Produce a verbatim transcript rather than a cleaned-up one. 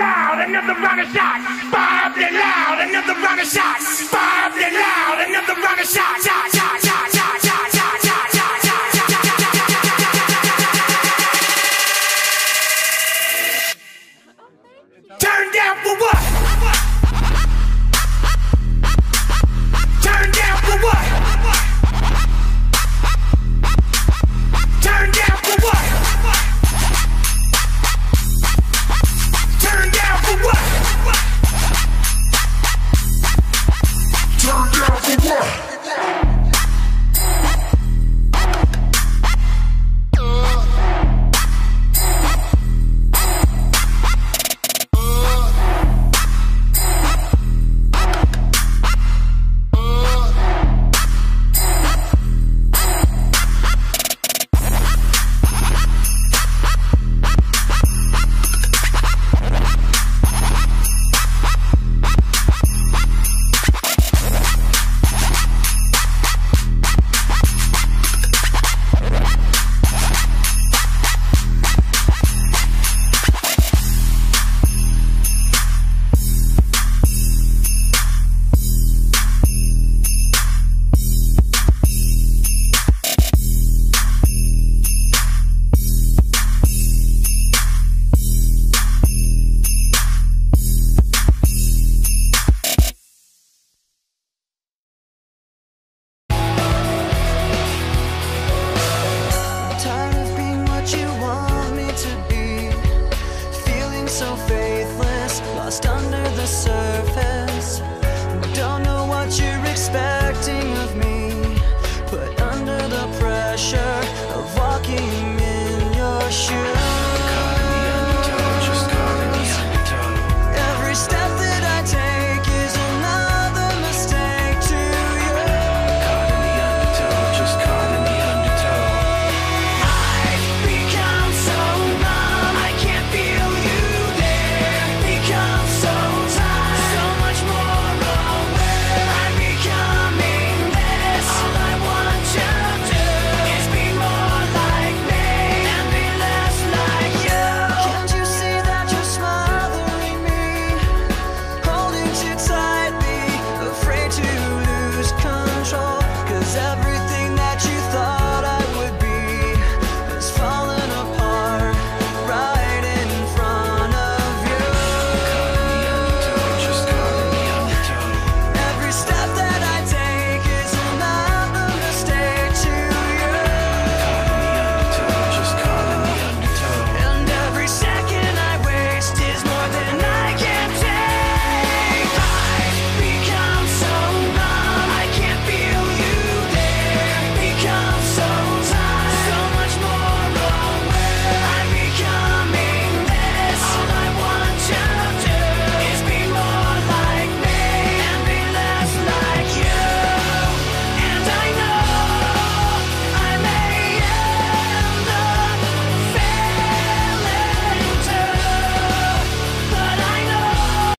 loud, another round of shots. Bob it loud, another round of shots. Bob it loud, another round of shots. Shot, shot, shot, shot, shot, shot, shot, shot, shot, shot. Turn down for what? Turn down for what? Turn down for what? Turn down for what? Turn down for what? So faithless, lost under the surface. Don't know what you're expecting.